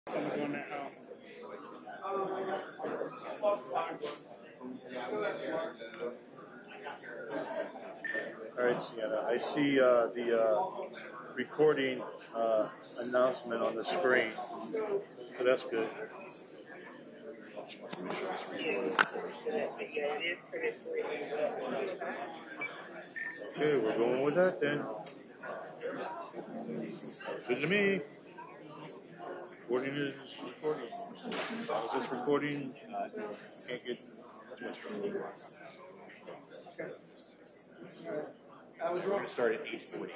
Someone doing that out. All right, Sienna. I see the recording announcement on the screen. So that's good. Okay, we're going with that then. Good to me. Recording is recording. Is this recording? Can't get too much from it. I was wrong. Start at 8:40.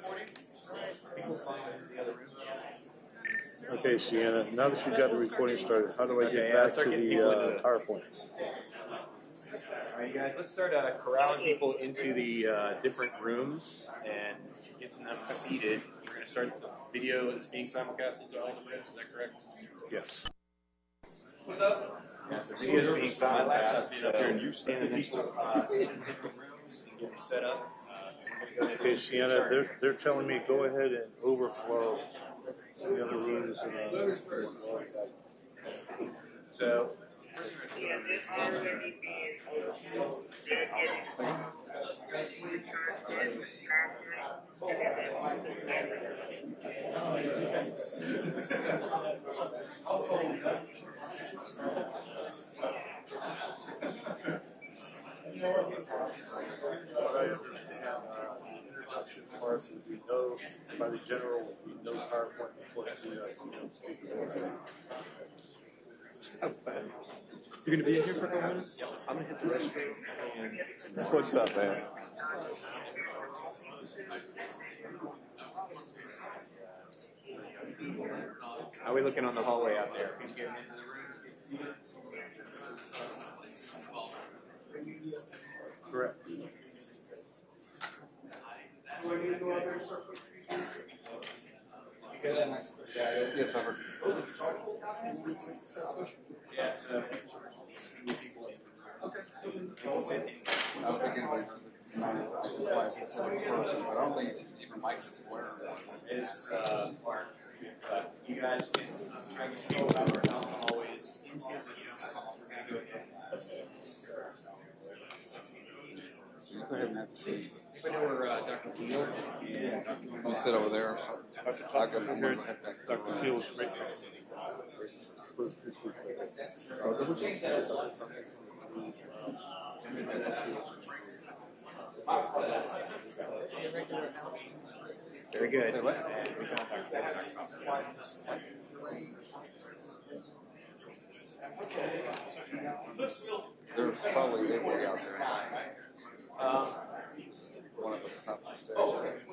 Okay, Sienna. Now that you've got the recording started, how do I get back to the PowerPoint? All right, you guys. Let's start corralling people into the different rooms and getting them seated. We're going to start the video that's being simulcast into all the rooms. Is that correct? Yes. What's up? Yeah, the video is being simulcast. Up here, and you stand next to different rooms and get set up. Okay, Sienna, they're telling me go ahead and overflow the other rooms. So. Introductions for us would be no, by the general would be no PowerPoint before You're gonna be in here for a couple minutes? Yep. I'm gonna hit the restroom. What's up, man? How are we looking on the hallway out there? Who's getting into the rooms, getting seated? Correct. Yes, I've heard. Yeah, so Okay. I don't think anybody knows it's not by a specific person, but I don't think even Mike is aware of that. is Mark. You guys can try to go over down the hallways into the video. We're going to go ahead. So you go ahead and have a seat. Anybody know where Dr. Keel and Dr. You sit over there. So I got to Here, head back. Dr. Keel's right there. Very good. There's probably a way out there. One at the top of the stairs.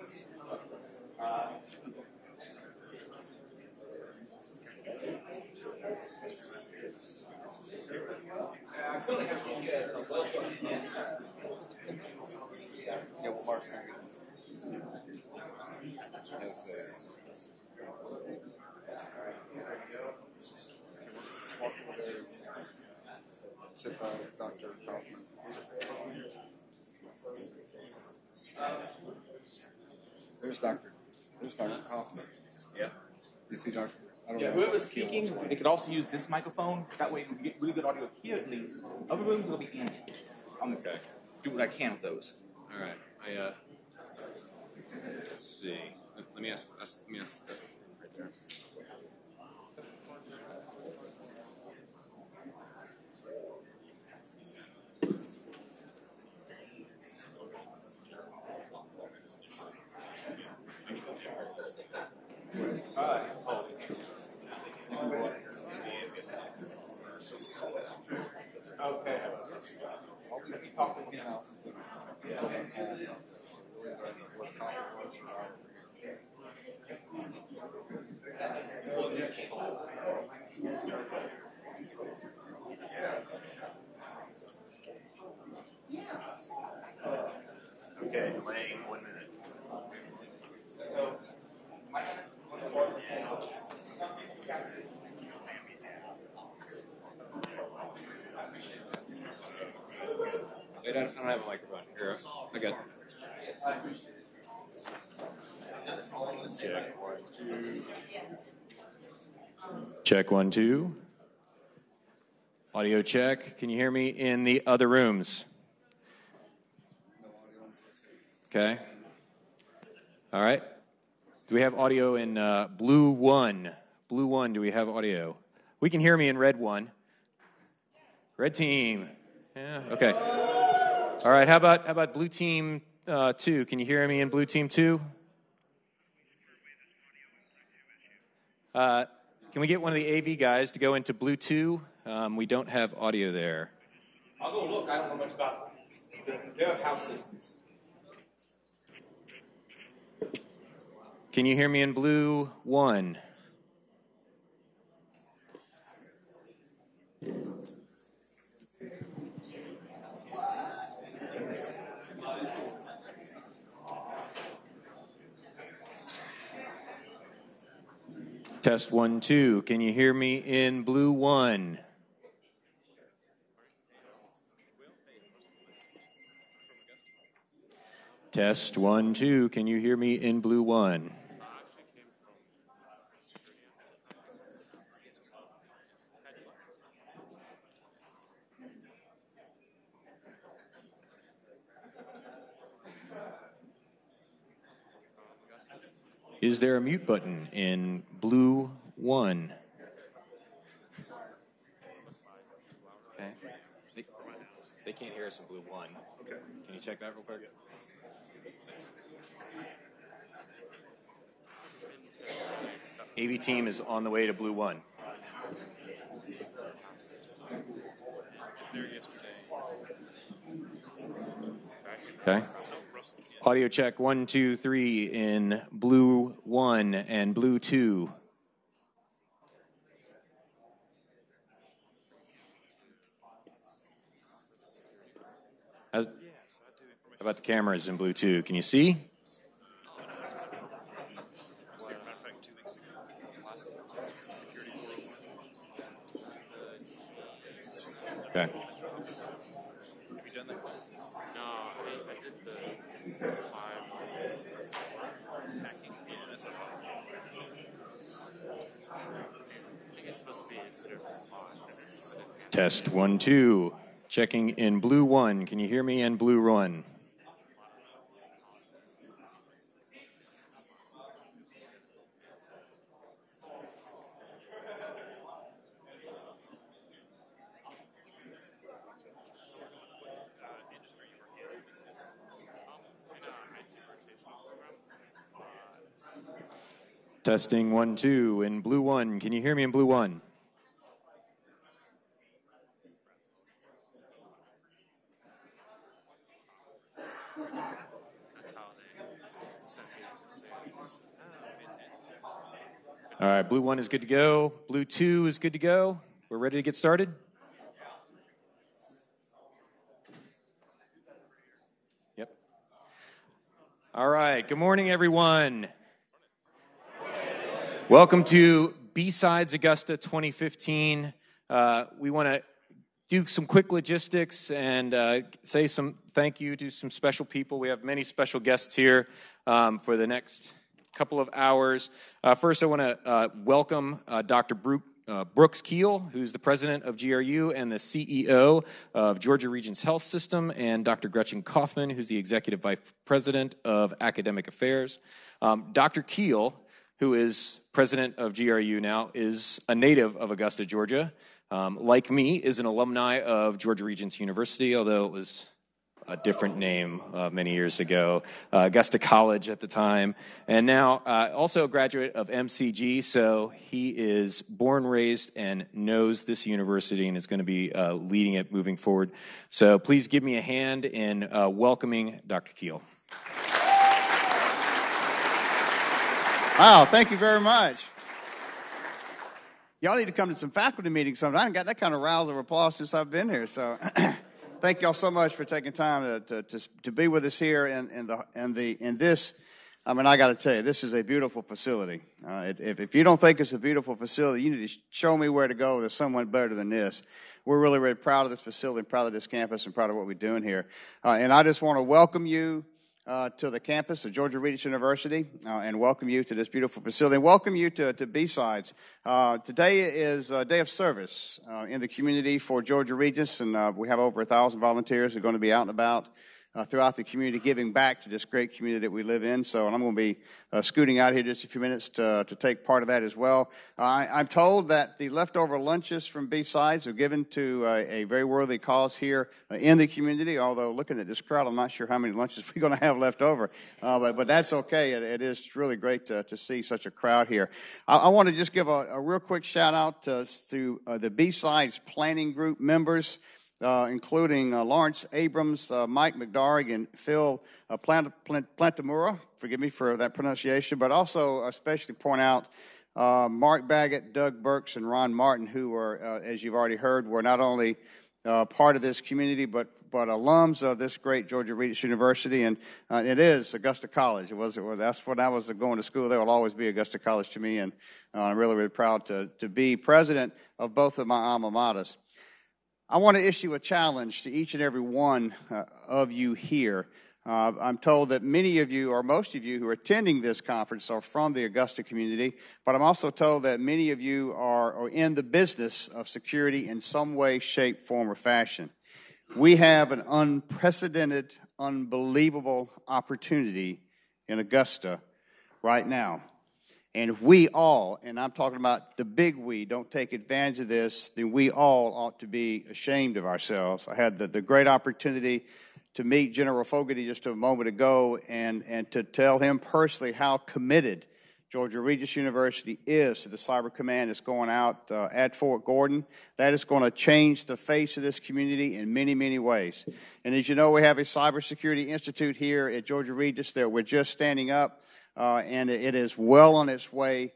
Yeah, well, Mark's going to sit by Dr. Kaufman. There's Dr. Kaufman. Yeah. You see Dr. I don't Yeah, know whoever's what Keel speaking, looks like. they could also use this microphone. That way, we can get really good audio here at least. Other rooms will be ambient. I'm gonna do what I can with those. All right. Let's see. Let me ask right there. Okay. I'll be talking to him out. Okay, delaying 1 minute. Wait, I don't have a microphone. Here, I got. Check. 1, 2. Check 1, 2. Audio check. Can you hear me in the other rooms? Okay. All right. Do we have audio in blue 1? Blue 1, do we have audio? We can hear me in red 1. Red team. Yeah, okay. All right, how about blue team 2? Can you hear me in blue team 2? Can we get one of the AV guys to go into blue 2? We don't have audio there. I'll go look. I don't know much about their house systems. Can you hear me in blue 1? Test 1, 2. Can you hear me in blue 1? Test 1, 2. Can you hear me in blue 1? Is there a mute button in blue 1? Okay. They can't hear us in blue 1. Okay. Can you check that real quick? AV team is on the way to blue 1. Just there yesterday. Okay. Audio check 1, 2, 3 in blue 1 and blue 2. How about the cameras in blue 2? Can you see? Okay. Have you done that class? No, I did the 5 hacking SFI. I think it's supposed to be considered a spot. Test 1, 2. Checking in blue 1. Can you hear me in blue 1? Testing 1, 2 in blue 1. Can you hear me in blue 1? That's how they sent me to say it's fantastic. All right, blue 1 is good to go. Blue 2 is good to go. We're ready to get started? Yep. All right, good morning, everyone. Welcome to B-Sides Augusta 2015. We want to do some quick logistics and say some thank you to some special people. We have many special guests here for the next couple of hours. First, I want to welcome Dr. Brooks Keel, who's the president of GRU and the CEO of Georgia Regions Health System, and Dr. Gretchen Kaufman, who's the executive vice president of academic affairs. Dr. Keel, who is president of GRU now, is a native of Augusta, Georgia. Like me, is an alumni of Georgia Regents University, although it was a different name many years ago, Augusta College at the time, and now also a graduate of MCG, so he is born, raised, and knows this university and is going to be leading it moving forward. So please give me a hand in welcoming Dr. Keel. Wow, thank you very much. Y'all need to come to some faculty meetings sometime. I haven't got that kind of rouse of applause since I've been here. So thank y'all so much for taking time to be with us here in this. I mean, I got to tell you, this is a beautiful facility. If you don't think it's a beautiful facility, you need to show me where to go. There's someone better than this. We're really, really proud of this facility, proud of this campus, and proud of what we're doing here. And I just want to welcome you. to the campus of Georgia Regis University and welcome you to this beautiful facility. And welcome you to B-Sides. Today is a day of service in the community for Georgia Regis, and we have over 1,000 volunteers who are going to be out and about throughout the community, giving back to this great community that we live in. So, and I'm going to be scooting out here just a few minutes to take part of that as well. I'm told that the leftover lunches from B-Sides are given to a very worthy cause here in the community, although looking at this crowd, I'm not sure how many lunches we're going to have left over. But that's okay. It is really great to see such a crowd here. I want to just give a real quick shout out to the B-Sides planning group members, including Lawrence Abrams, Mike McDarg, and Phil Plantamura. Forgive me for that pronunciation, but also especially point out Mark Baggett, Doug Burks, and Ron Martin, who are, as you've already heard, were not only part of this community, but alums of this great Georgia Regis University, and it is Augusta College. That's when I was going to school. There will always be Augusta College to me, and I'm really, really proud to be president of both of my alma maters. I want to issue a challenge to each and every one of you here. I'm told that many of you, or most of you who are attending this conference, are from the Augusta community, but I'm also told that many of you are in the business of security in some way, shape, form, or fashion. We have an unprecedented, unbelievable opportunity in Augusta right now. And if we all, and I'm talking about the big we, don't take advantage of this, then we all ought to be ashamed of ourselves. I had the great opportunity to meet General Fogarty just a moment ago and to tell him personally how committed Georgia Regis University is to the Cyber Command that's going out at Fort Gordon. That is going to change the face of this community in many, many ways. And as you know, we have a Cybersecurity Institute here at Georgia Regis that we're just standing up. And it is well on its way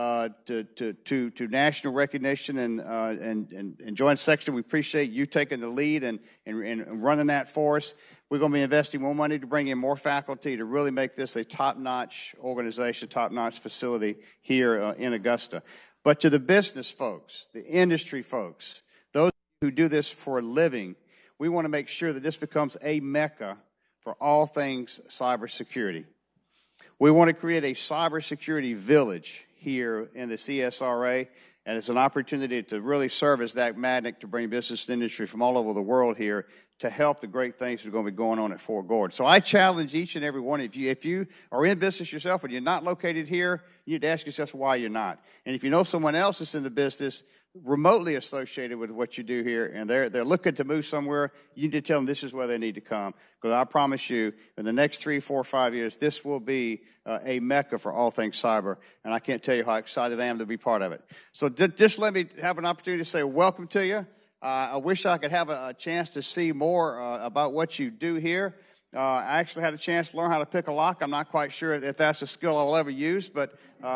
to national recognition and Joint Secretary. We appreciate you taking the lead and running that for us. We're going to be investing more money to bring in more faculty to really make this a top-notch organization, top-notch facility here in Augusta. But to the business folks, the industry folks, those who do this for a living, we want to make sure that this becomes a mecca for all things cybersecurity. We want to create a cybersecurity village here in the CSRA, and it's an opportunity to really serve as that magnet to bring business and industry from all over the world here to help the great things that are going to be going on at Fort Gordon. So I challenge each and every one of you, if you are in business yourself and you're not located here, you need to ask yourself why you're not. And if you know someone else that's in the business remotely associated with what you do here, and they're looking to move somewhere, you need to tell them this is where they need to come. Because I promise you, in the next 3, 4, 5 years, this will be a mecca for all things cyber, and I can't tell you how excited I am to be part of it. So just let me have an opportunity to say welcome to you. I wish I could have a chance to see more about what you do here. I actually had a chance to learn how to pick a lock. I'm not quite sure if that's a skill I will ever use, but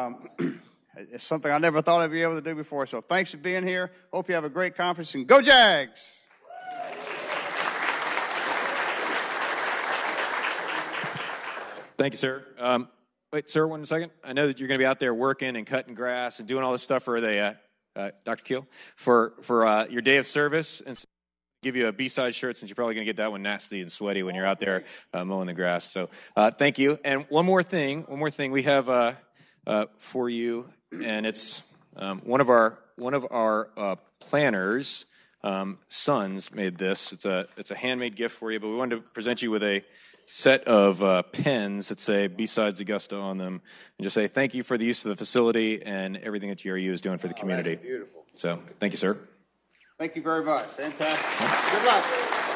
it's something I never thought I'd be able to do before. So thanks for being here. Hope you have a great conference, and go Jags! Thank you, sir. Wait, sir, 1 second. I know that you're going to be out there working and cutting grass and doing all this stuff for the Dr. Keel for your day of service, and so give you a B-side shirt since you're probably going to get that one nasty and sweaty when you're out there mowing the grass. So thank you. And one more thing we have for you, and it's one of our planners' sons made this. It's a handmade gift for you, but we wanted to present you with a set of pens that say B-Sides Augusta on them, and just say thank you for the use of the facility and everything that GRU is doing for the community. That's beautiful. So thank you, sir. Thank you very much. Fantastic. Good luck.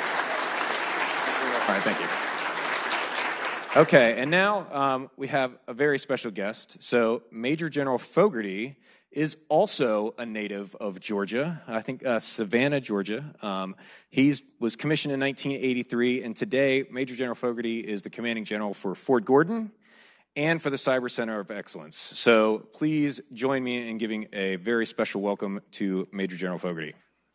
All right, thank you. Okay, and now we have a very special guest. So Major General Fogarty is also a native of Georgia, I think Savannah, Georgia. He was commissioned in 1983, and today Major General Fogarty is the commanding general for Fort Gordon and for the Cyber Center of Excellence. So please join me in giving a very special welcome to Major General Fogarty.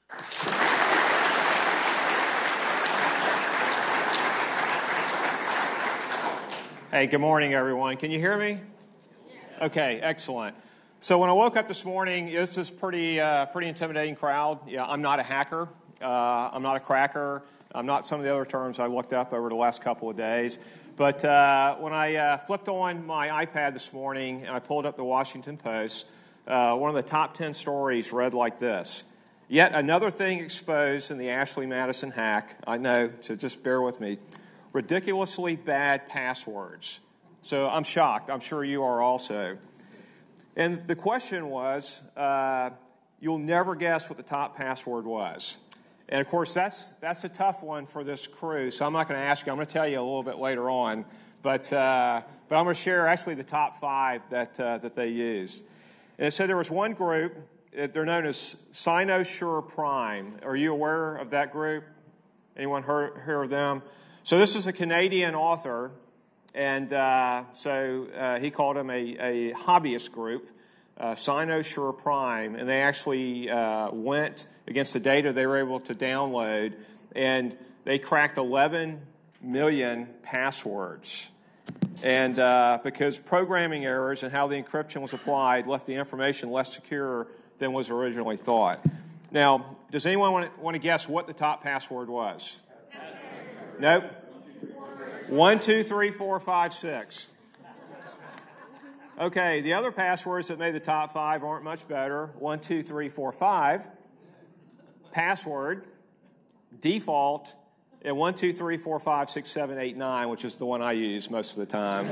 Hey, good morning, everyone. Can you hear me? Okay, excellent. So when I woke up this morning, this is pretty intimidating crowd. Yeah, I'm not a hacker. I'm not a cracker. I'm not some of the other terms I looked up over the last couple of days. But when I flipped on my iPad this morning and I pulled up the Washington Post, one of the top 10 stories read like this: "Yet another thing exposed in the Ashley Madison hack." I know, so just bear with me. "Ridiculously bad passwords." So I'm shocked. I'm sure you are also. And the question was, you'll never guess what the top password was. And, of course, that's a tough one for this crew, so I'm not going to ask you. I'm going to tell you a little bit later on. But I'm going to share actually the top 5 that they used. And it said there was one group. They're known as Cynosure Prime. Are you aware of that group? Anyone heard of them? So this is a Canadian author, and so he called them a hobbyist group, Cynosure Prime, and they actually went against the data they were able to download, and they cracked 11 million passwords. And because programming errors and how the encryption was applied left the information less secure than was originally thought. Now, does anyone want to guess what the top password was? Nope. 1, 2, 3, 4, 5, 6. Okay, the other passwords that made the top 5 aren't much better. 1, 2, 3, 4, 5. Password, default, and 1, 2, 3, 4, 5, 6, 7, 8, 9, which is the one I use most of the time.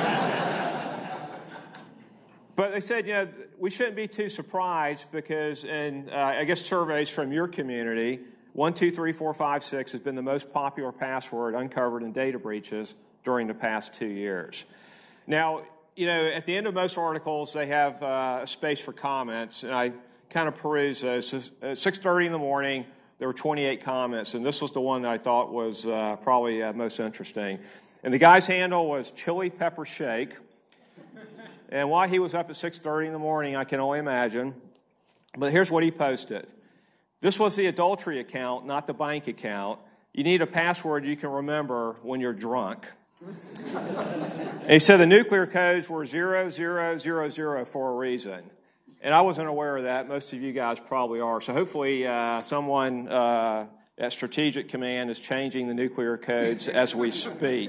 But they said, we shouldn't be too surprised because in, I guess, surveys from your community, 1, 2, 3, 4, 5, 6 has been the most popular password uncovered in data breaches during the past 2 years. Now, at the end of most articles, they have a space for comments, and I kind of peruse those. So at 6:30 in the morning, there were 28 comments, and this was the one that I thought was probably most interesting. And the guy's handle was Chili Pepper Shake. And why he was up at 6:30 in the morning, I can only imagine. But here's what he posted. This was the adultery account, not the bank account. You need a password you can remember when you're drunk. And he said the nuclear codes were 0000 for a reason. And I wasn't aware of that. Most of you guys probably are. So hopefully someone at Strategic Command is changing the nuclear codes as we speak.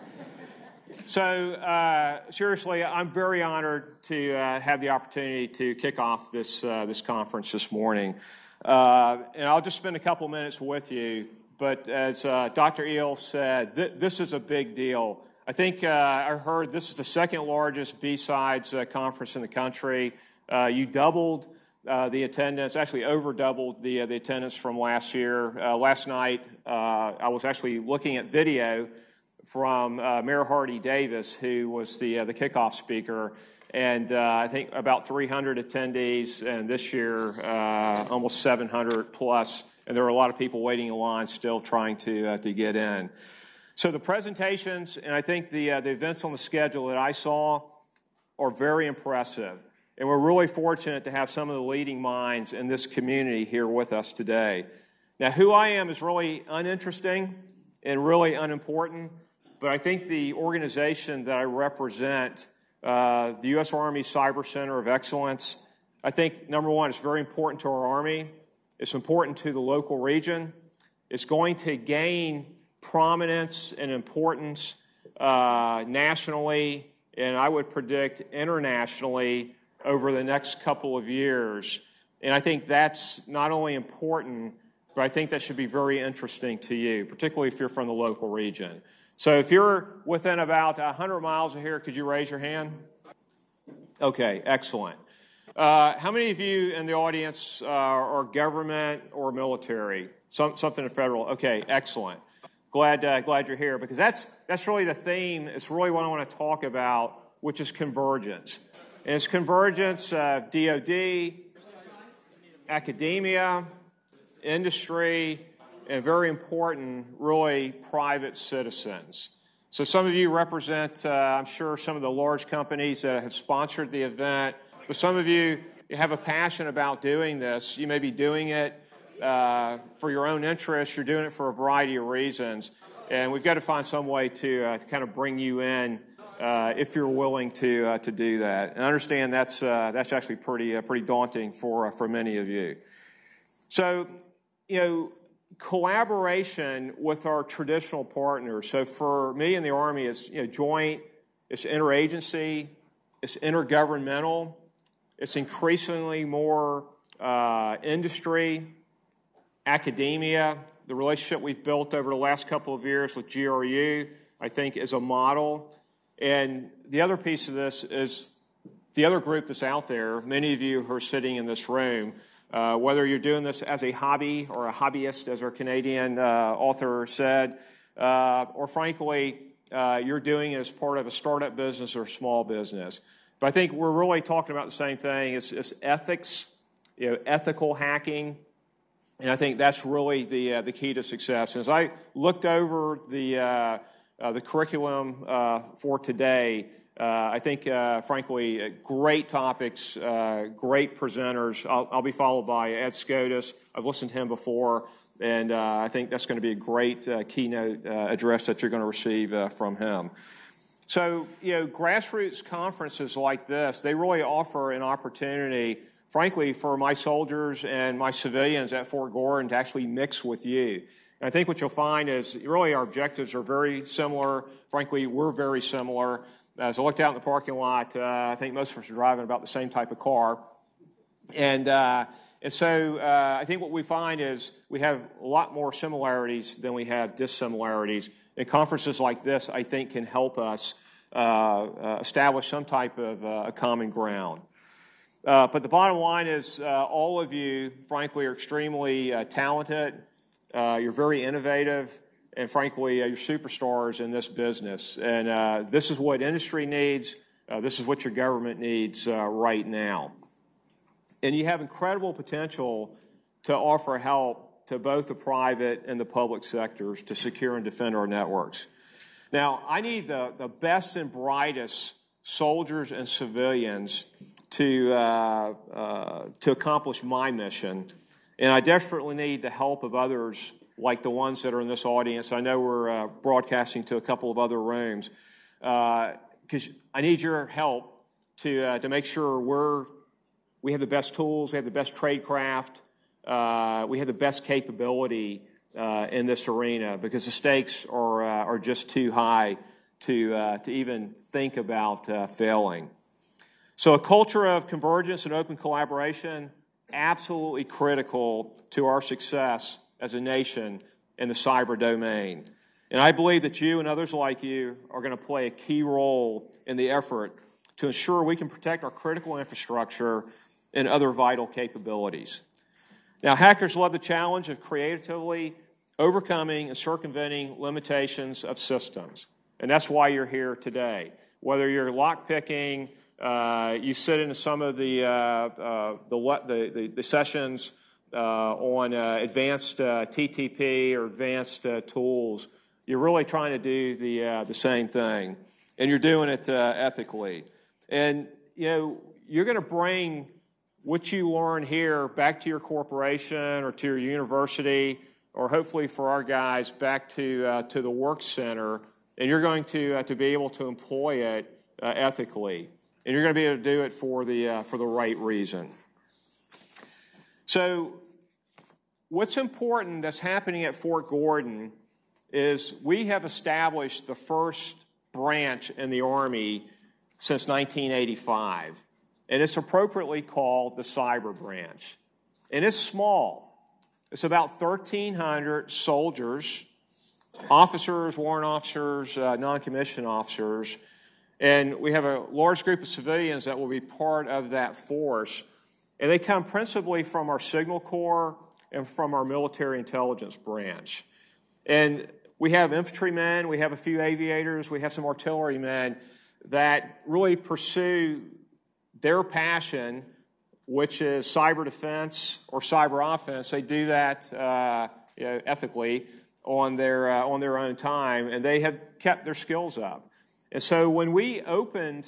So seriously, I'm very honored to have the opportunity to kick off this conference this morning. And I'll just spend a couple minutes with you. But as Dr. Eel said, this is a big deal. I think I heard this is the second largest B-Sides conference in the country. You doubled the attendance, actually over doubled the attendance from last year. Last night, I was actually looking at video from Mayor Hardy Davis, who was the kickoff speaker, and I think about 300 attendees, and this year almost 700 plus, and there were a lot of people waiting in line still trying to get in. So the presentations, and I think the events on the schedule that I saw are very impressive, and we're really fortunate to have some of the leading minds in this community here with us today. Now, who I am is really uninteresting and really unimportant, but I think the organization that I represent, the U.S. Army Cyber Center of Excellence, I think, number one, it's very important to our Army. It's important to the local region. It's going to gain prominence and importance nationally, and I would predict internationally over the next couple of years. And I think that's not only important, but I think that should be very interesting to you, particularly if you're from the local region. So if you're within about 100 miles of here, could you raise your hand? Okay, excellent. How many of you in the audience are government or military? Something federal? Okay, excellent. Glad you're here, because that's really the theme. It's really what I want to talk about, which is convergence. And it's convergence of DoD, academia, industry, and very important, really private citizens. So some of you represent, I'm sure, some of the large companies that have sponsored the event. But some of you have a passion about doing this. You may be doing it for your own interest. You're doing it for a variety of reasons. And we've got to find some way to kind of bring you in if you're willing to do that. And I understand that's actually pretty daunting for many of you. So, collaboration with our traditional partners. So for me in the Army, it's joint, it's interagency, it's intergovernmental, it's increasingly more industry, academia. The relationship we've built over the last couple of years with GRU, I think, is a model. And the other piece of this is the other group that's out there, many of you who are sitting in this room, whether you're doing this as a hobby or a hobbyist, as our Canadian author said, or frankly, you're doing it as part of a startup business or small business. But I think we're really talking about the same thing. It's ethics, ethical hacking, and I think that's really the key to success. And as I looked over the curriculum for today, I think, frankly, great topics, great presenters. I'll be followed by Ed Scotus. I've listened to him before, and I think that's going to be a great keynote address that you're going to receive from him. So, grassroots conferences like this, they really offer an opportunity, frankly, for my soldiers and my civilians at Fort Gordon to actually mix with you. And I think what you'll find is really our objectives are very similar. Frankly, we're very similar. As I looked out in the parking lot, I think most of us are driving about the same type of car. And so I think what we find is we have a lot more similarities than we have dissimilarities. And conferences like this, I think, can help us establish some type of a common ground. But the bottom line is all of you, frankly, are extremely talented. You're very innovative. And frankly, you're superstars in this business. And this is what industry needs. This is what your government needs right now. And you have incredible potential to offer help to both the private and the public sectors to secure and defend our networks. Now, I need the best and brightest soldiers and civilians to accomplish my mission. And I desperately need the help of others like the ones that are in this audience. I know we're broadcasting to a couple of other rooms, because I need your help to make sure we have the best tools, we have the best tradecraft, we have the best capability in this arena, because the stakes are just too high to even think about failing. So a culture of convergence and open collaboration, absolutely critical to our success as a nation in the cyber domain. And I believe that you and others like you are going to play a key role in the effort to ensure we can protect our critical infrastructure and other vital capabilities. Now, hackers love the challenge of creatively overcoming and circumventing limitations of systems. And that's why you're here today. Whether you're lockpicking, you sit in some of the sessions on advanced TTP or advanced tools, you're really trying to do the same thing, and you're doing it ethically. And you're going to bring what you learn here back to your corporation or to your university, or hopefully for our guys back to the work center, and you're going to be able to employ it ethically, and you're going to be able to do it for the right reason. So what's important that's happening at Fort Gordon is we have established the first branch in the Army since 1985, and it's appropriately called the Cyber Branch. And it's small. It's about 1,300 soldiers, officers, warrant officers, non-commissioned officers, and we have a large group of civilians that will be part of that force. And they come principally from our Signal Corps and from our military intelligence branch. And we have infantrymen, we have a few aviators, we have some artillerymen that really pursue their passion, which is cyber defense or cyber offense. They do that ethically on their own time, and they have kept their skills up. And so when we opened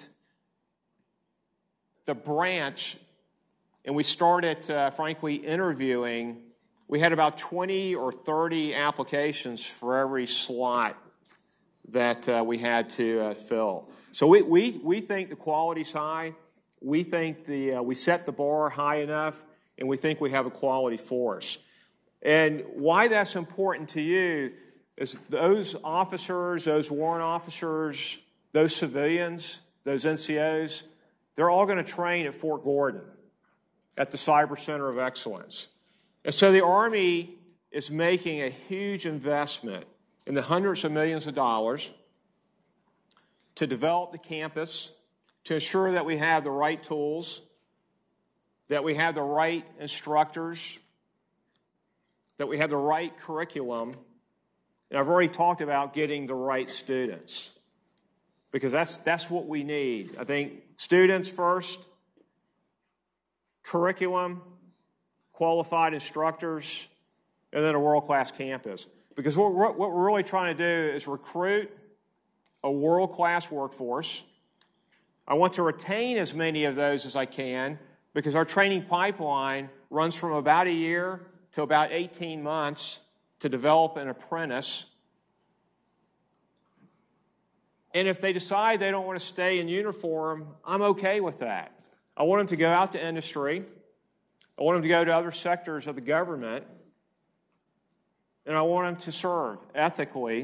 the branch and we started, frankly, interviewing, we had about 20 or 30 applications for every slot that we had to fill. So we think the quality's high. We think we set the bar high enough, and we think we have a quality force. And why that's important to you is those officers, those warrant officers, those civilians, those NCOs, they're all going to train at Fort Gordon at the Cyber Center of Excellence. And so the Army is making a huge investment in the hundreds of millions of dollars to develop the campus, to ensure that we have the right tools, that we have the right instructors, that we have the right curriculum. And I've already talked about getting the right students, because that's what we need. I think students first, curriculum, qualified instructors, and then a world-class campus. Because what we're really trying to do is recruit a world-class workforce. I want to retain as many of those as I can, because our training pipeline runs from about a year to about 18 months to develop an apprentice. And if they decide they don't want to stay in uniform, I'm okay with that. I want them to go out to industry. I want them to go to other sectors of the government. And I want them to serve ethically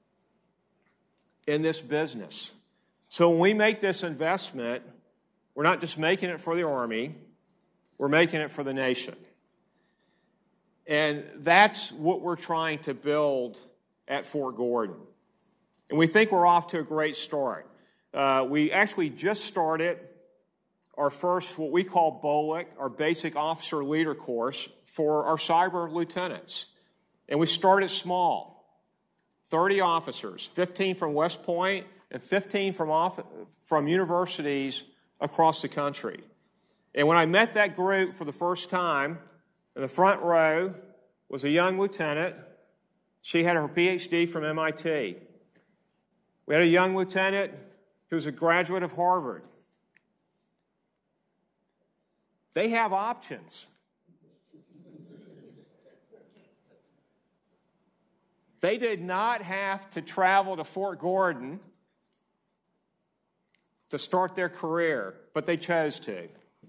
in this business. So when we make this investment, we're not just making it for the Army, we're making it for the nation. And that's what we're trying to build at Fort Gordon. And we think we're off to a great start. We actually just started our first, what we call BOLIC, our Basic Officer Leader course for our cyber lieutenants. And we started small, 30 officers, 15 from West Point and 15 from universities across the country. And when I met that group for the first time, in the front row was a young lieutenant. She had her PhD from MIT. We had a young lieutenant who was a graduate of Harvard. They have options. They did not have to travel to Fort Gordon to start their career, but they chose to.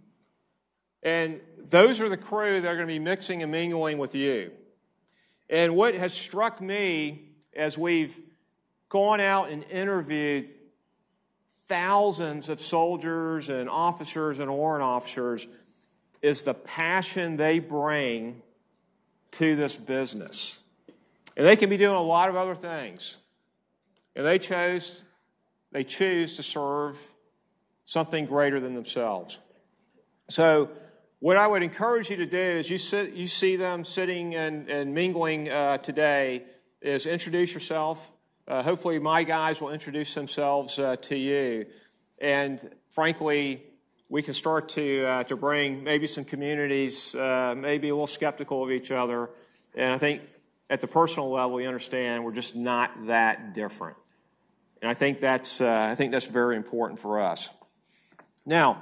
And those are the crew that are going to be mixing and mingling with you. And what has struck me as we've gone out and interviewed thousands of soldiers and officers and warrant officers is the passion they bring to this business. And they can be doing a lot of other things. And they choose to serve something greater than themselves. So what I would encourage you to do is you see them sitting and mingling today is introduce yourself. Hopefully my guys will introduce themselves to you. And frankly, we can start to bring maybe some communities, maybe a little skeptical of each other. And I think at the personal level, you understand we're just not that different. And I think that's very important for us. Now,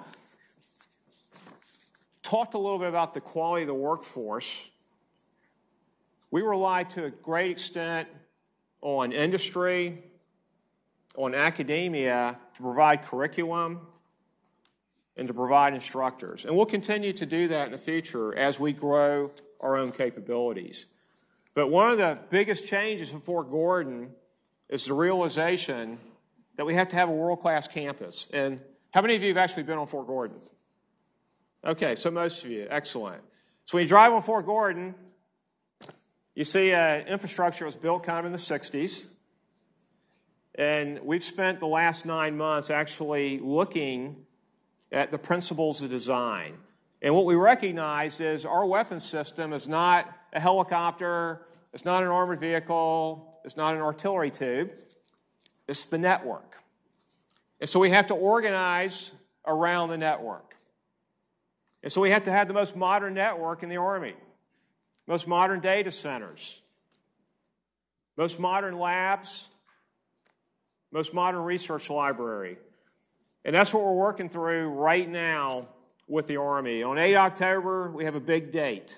talked a little bit about the quality of the workforce. We rely to a great extent on industry, on academia to provide curriculum and to provide instructors. And we'll continue to do that in the future as we grow our own capabilities. But one of the biggest changes in Fort Gordon is the realization that we have to have a world-class campus. And how many of you have actually been on Fort Gordon? Okay, so most of you. Excellent. So when you drive on Fort Gordon, you see infrastructure was built kind of in the 60s. And we've spent the last 9 months actually looking at the principles of design. And what we recognize is our weapon system is not a helicopter, it's not an armored vehicle, it's not an artillery tube, it's the network. And so we have to organize around the network. And so we have to have the most modern network in the Army, most modern data centers, most modern labs, most modern research library. And that's what we're working through right now with the Army. On 8 October, we have a big date.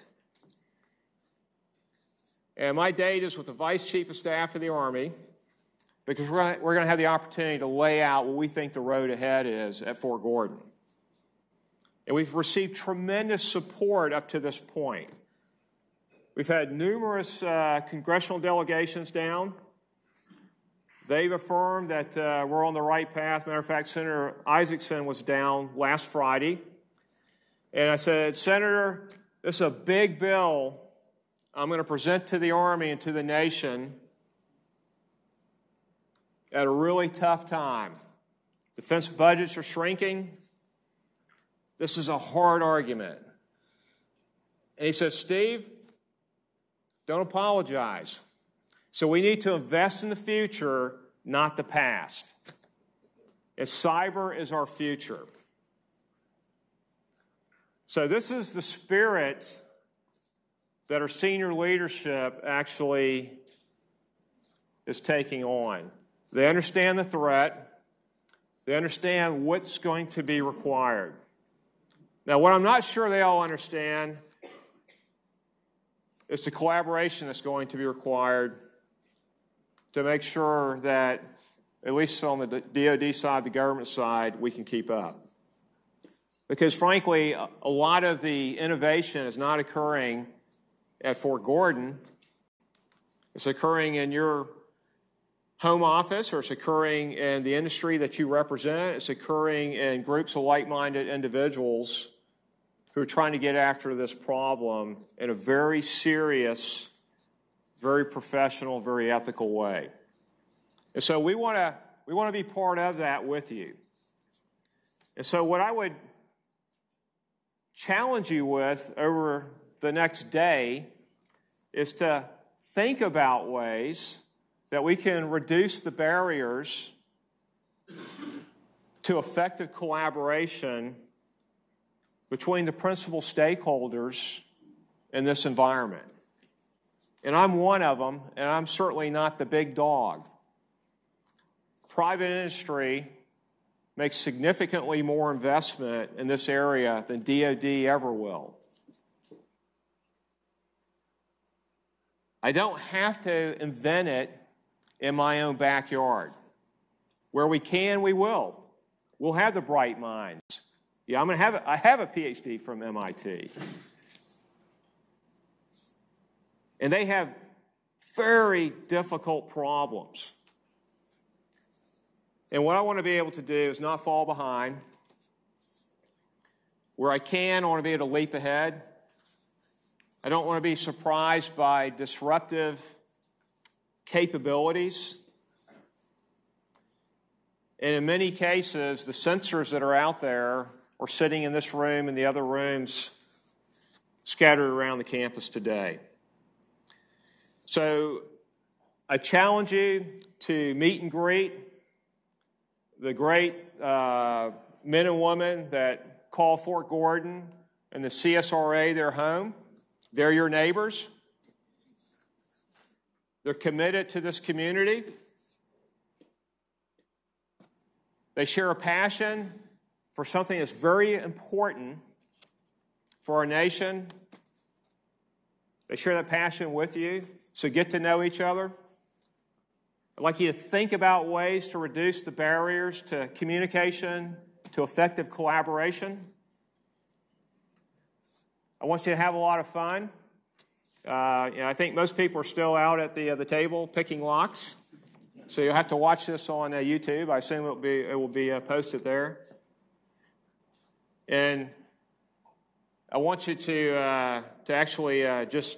And my date is with the Vice Chief of Staff of the Army, because we're going to have the opportunity to lay out what we think the road ahead is at Fort Gordon. And we've received tremendous support up to this point. We've had numerous congressional delegations down. They've affirmed that we're on the right path. Matter of fact, Senator Isaacson was down last Friday. And I said, Senator, this is a big bill I'm going to present to the Army and to the nation at a really tough time. Defense budgets are shrinking. This is a hard argument. And he says, Steve, don't apologize. So we need to invest in the future, not the past. And cyber is our future. So this is the spirit that our senior leadership actually is taking on. They understand the threat. They understand what's going to be required. Now, what I'm not sure they all understand is the collaboration that's going to be required to make sure that, at least on the DoD side, the government side, we can keep up. Because, frankly, a lot of the innovation is not occurring at Fort Gordon. It's occurring in your home office, or it's occurring in the industry that you represent. It's occurring in groups of like-minded individuals who are trying to get after this problem in a very serious, very professional, very ethical way. And so we want to be part of that with you. And so what I would challenge you with over the next day is to think about ways that we can reduce the barriers to effective collaboration between the principal stakeholders in this environment. And I'm one of them, and I'm certainly not the big dog. Private industry makes significantly more investment in this area than DoD ever will. I don't have to invent it in my own backyard. Where we can, we will. We'll have the bright minds. Yeah, I have a PhD from MIT. And they have very difficult problems. And what I want to be able to do is not fall behind. Where I can, I want to be able to leap ahead. I don't want to be surprised by disruptive capabilities. And in many cases, the sensors that are out there are sitting in this room and the other rooms scattered around the campus today. So I challenge you to meet and greet the great men and women that call Fort Gordon and the CSRA their home. They're your neighbors. They're committed to this community. They share a passion for something that's very important for our nation. They share that passion with you, so get to know each other. I'd like you to think about ways to reduce the barriers to communication, to effective collaboration. I want you to have a lot of fun. I think most people are still out at the table picking locks. So you'll have to watch this on YouTube. I assume it will be posted there. And I want you to actually just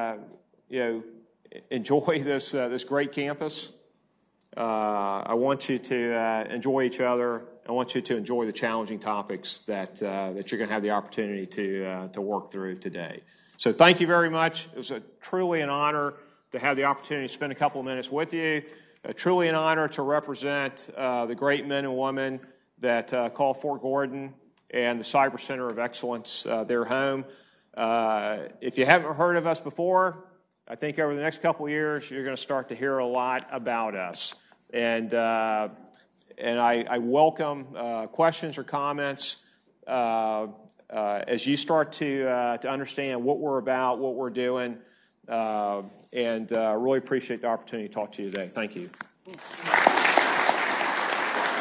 enjoy this great campus. I want you to enjoy each other. I want you to enjoy the challenging topics that you're going to have the opportunity to work through today. So thank you very much. It was truly an honor to have the opportunity to spend a couple of minutes with you. Truly an honor to represent the great men and women that call Fort Gordon and the Cyber Center of Excellence their home. If you haven't heard of us before, I think over the next couple of years you're going to start to hear a lot about us. And I welcome questions or comments as you start to understand what we're about, what we're doing, and really appreciate the opportunity to talk to you today. Thank you.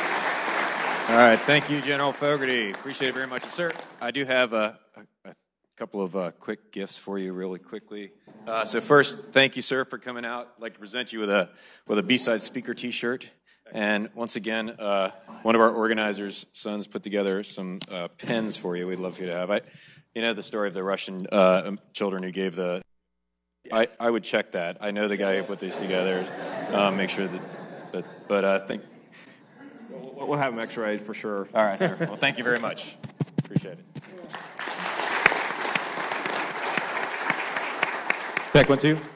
All right. Thank you, General Fogarty. Appreciate it very much, sir. I do have a couple of quick gifts for you really quickly. So first, thank you, sir, for coming out. I'd like to present you with a B-Side Speaker T-shirt. And once again, one of our organizers' sons put together some pens for you we'd love for you to have. You know the story of the Russian children who gave the... I would check that. I know the guy who put these together. Make sure that... But I think... We'll have them x-rayed for sure. All right, sir. Well, thank you very much. Appreciate it. Check 1, 2.